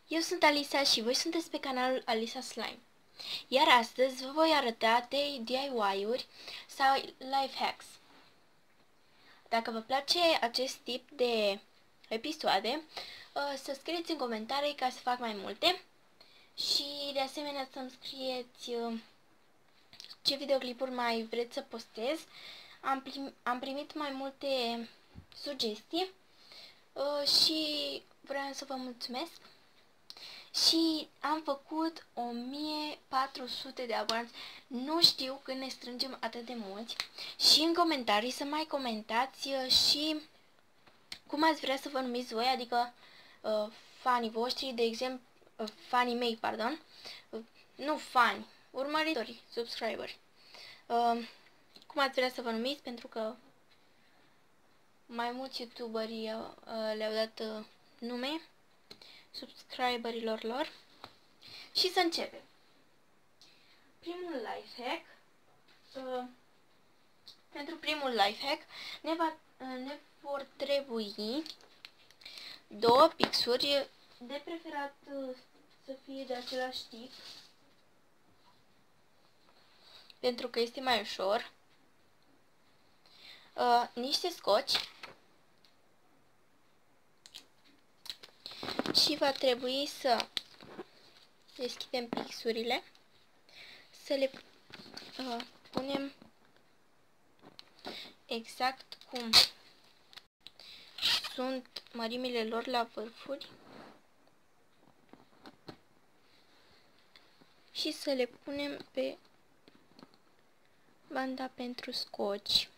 Eu sunt Alisa și voi sunteți pe canalul Alisa Slime. Iar astăzi vă voi arăta 3 DIY-uri sau life hacks. Dacă vă place acest tip de episoade, să scrieți în comentarii ca să fac mai multe și de asemenea să-mi scrieți ce videoclipuri mai vreți să postez. Am primit mai multe sugestii și vreau să vă mulțumesc. Și am făcut 1400 de abonați. Nu știu când ne strângem atât de mulți. Și în comentarii să mai comentați și cum ați vrea să vă numiți voi, adică fanii voștri, de exemplu, fanii mei, pardon. Nu fani, urmăritori, subscriberi. Cum ați vrea să vă numiți, pentru că mai mulți youtuberi le-au dat nume subscriberilor lor. Și să începem. Primul life hack. Pentru primul life hack ne vor trebui 2 pixuri, de preferat să fie de același tip, pentru că este mai ușor. Niște scoci. Și va trebui să deschidem pixurile, să le punem exact cum sunt mărimile lor la vârfuri și să le punem pe banda pentru scoci.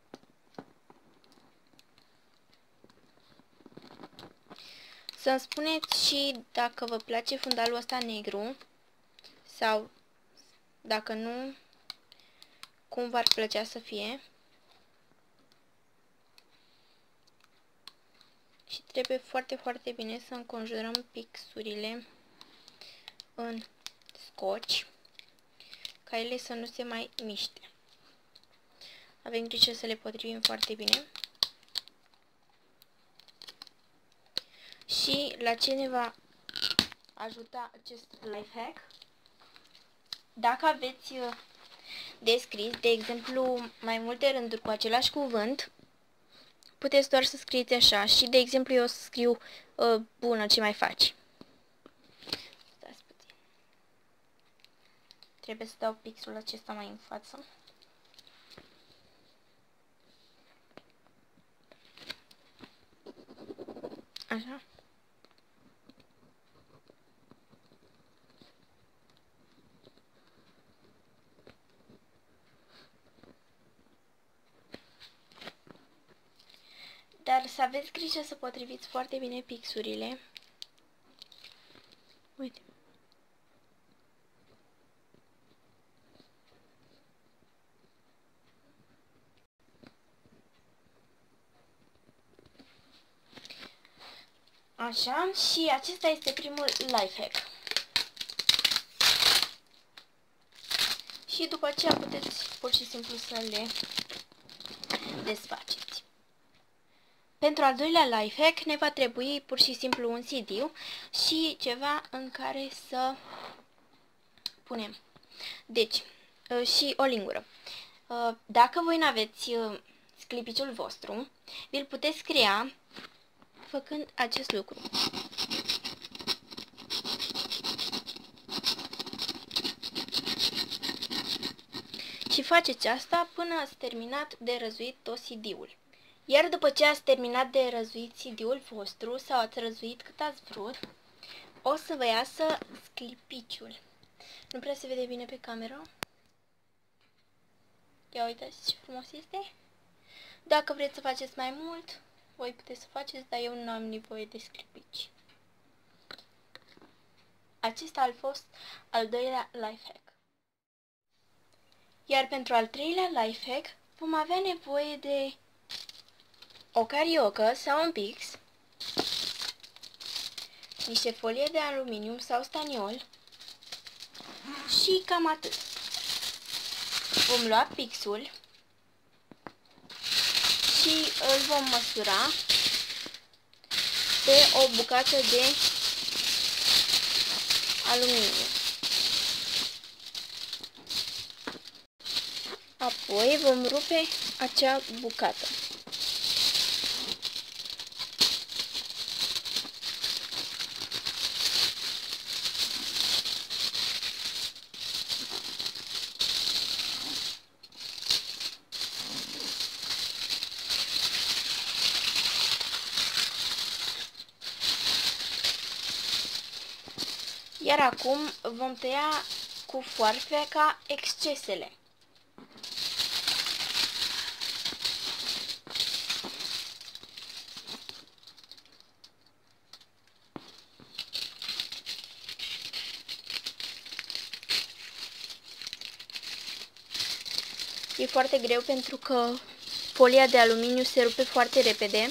Să-mi spuneți și dacă vă place fundalul ăsta negru sau dacă nu, cum v-ar plăcea să fie. Și trebuie foarte, foarte bine să înconjurăm pixurile în scoci ca ele să nu se mai miște. Avem grijă să le potrivim foarte bine. Și la ce ne va ajuta acest life hack? Dacă aveți de scris, de exemplu, mai multe rânduri cu același cuvânt, puteți doar să scrieți așa. Și, de exemplu, eu o să scriu bună, ce mai faci? Stați puțin. Trebuie să dau pixul acesta mai în față. Așa. Dar să aveți grijă să potriviți foarte bine pixurile. Uite. Așa, și acesta este primul life hack. Și după aceea puteți pur și simplu să le desfaceți. Pentru al doilea life hack ne va trebui pur și simplu un CD și ceva în care să punem. Deci, și o lingură. Dacă voi n-aveți sclipiciul vostru, vi-l puteți crea făcând acest lucru. Și faceți asta până ați terminat de răzuit tot CD-ul. Iar după ce ați terminat de răzuit CD-ul vostru sau ați răzuit cât ați vrut, o să vă iasă sclipiciul. Nu prea se vede bine pe cameră. Ia uitați ce frumos este. Dacă vreți să faceți mai mult, voi puteți să faceți, dar eu nu am nevoie de sclipici. Acesta a fost al doilea life hack. Iar pentru al treilea life hack vom avea nevoie de o cariocă sau un pix, niște folie de aluminiu sau staniol și cam atât. Vom lua pixul și îl vom măsura pe o bucată de aluminiu. Apoi vom rupe acea bucată. Iar acum vom tăia cu foarfeca excesele. E foarte greu pentru că folia de aluminiu se rupe foarte repede.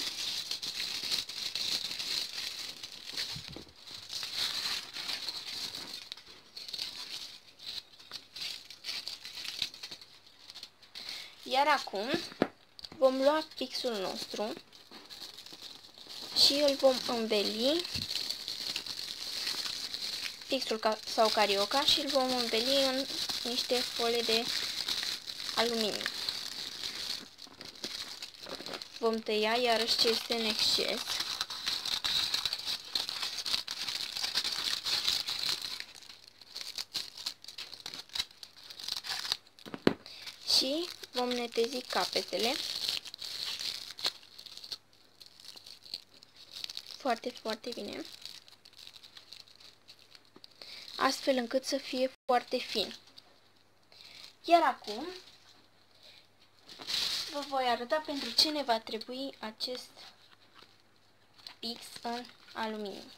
Iar acum vom lua pixul nostru și îl vom înveli, pixul sau carioca, și îl vom înveli în niște folie de aluminiu. Vom tăia iarăși ce este în exces. Și vom netezi capetele foarte, foarte bine, astfel încât să fie foarte fin. Iar acum vă voi arăta pentru ce ne va trebui acest pix în aluminiu.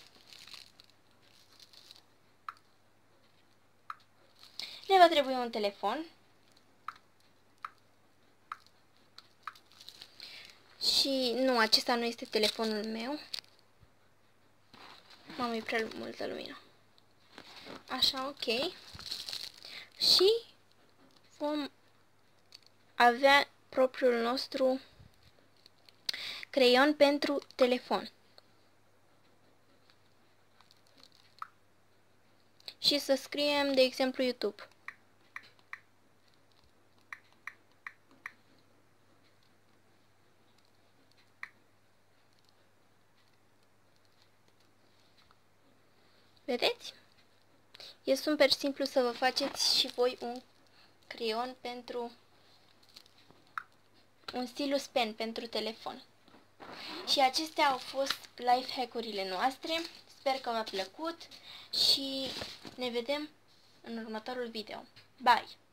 Ne va trebui un telefon și nu, acesta nu este telefonul meu. Mamă, e prea multă lumină. Așa, ok. Și vom avea propriul nostru creion pentru telefon. Și să scriem, de exemplu, YouTube. Vedeți? E super simplu să vă faceți și voi un creion pentru un stylus pen pentru telefon. Și acestea au fost life hack-urile noastre. Sper că v-a plăcut și ne vedem în următorul video. Bye!